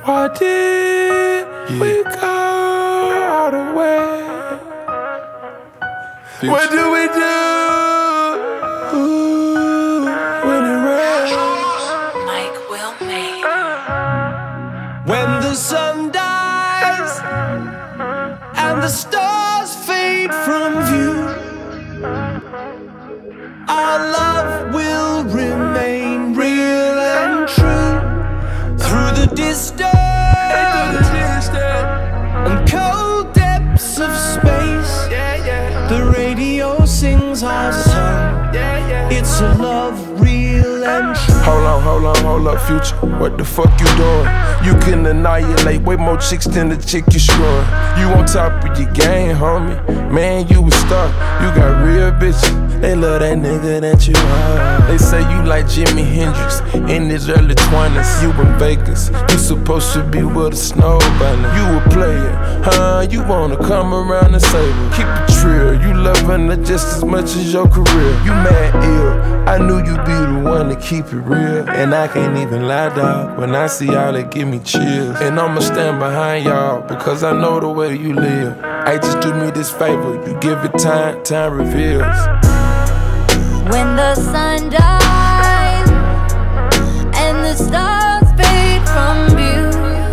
Why did we go all the way? What do we do when it rains? Mike Will Made. When the sun dies and the stars fade from view, our love will remain real and true through the distant and cold depths of space. The radio sings our song. It's a love real and true. Hold up, Future. What the fuck you doing? You can annihilate way more chicks than the chick you screwing. You on top of your game, homie. Man, you a star. You got real bitches. They love that nigga that you are. They say you like Jimi Hendrix in his early 20s. You in Vegas. You supposed to be with a snow bunny. You a player, huh? You wanna come around and save her. Keep it real. You loving her just as much as your career. You mad ill. I knew you'd be the one to keep it real. And I can't even lie, dog. When I see y'all, it give me chills. And I'ma stand behind y'all because I know the way you live. Hey, just do me this favor. You give it time, time reveals. When the sun dies and the stars fade from view,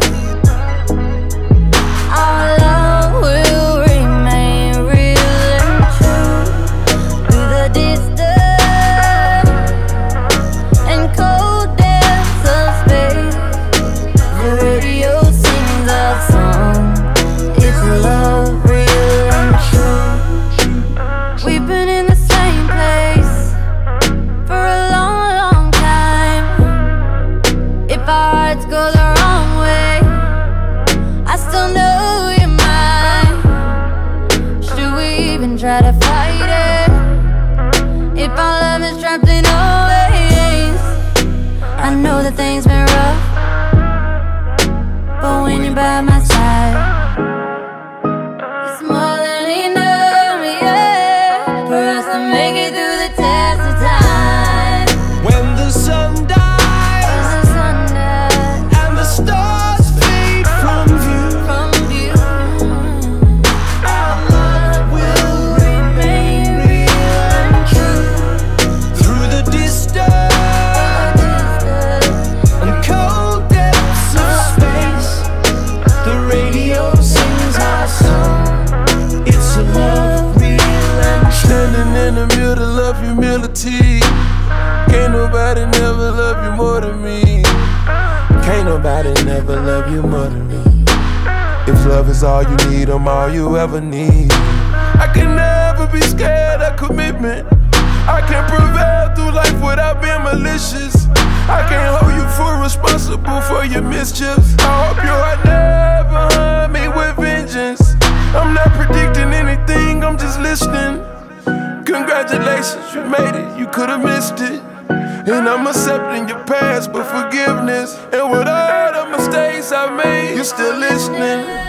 our love will remain real and true through the distant and cold depths of space. The radio sings our song. It's love real and true. We've been in the same place for a long, long time. If our hearts go the wrong way, I still know you're mine. Should we even try to fight it? If our love is trapped in our ways, I know that things been rough, but when you're by my side, it's more than enough, yeah, for us to make it through the test of time. When the sun dies and the stars fade from view, our love will remain real and true through the distant and cold depths of space. The radio sings our song. It's a love real and true. Standing in the middle of humility. Can't nobody never love you more than me. Can't nobody never love you more than me. If love is all you need, I'm all you ever need. I can never be scared of commitment. I can't prevail through life without being malicious. I can't hold you full responsible for your mischiefs. I hope your heart never hunt me with vengeance. I'm not predicting anything, I'm just listening. Congratulations, you made it, you could've missed it. And I'm accepting your past, but forgiveness. And with all the mistakes I made, you're still listening.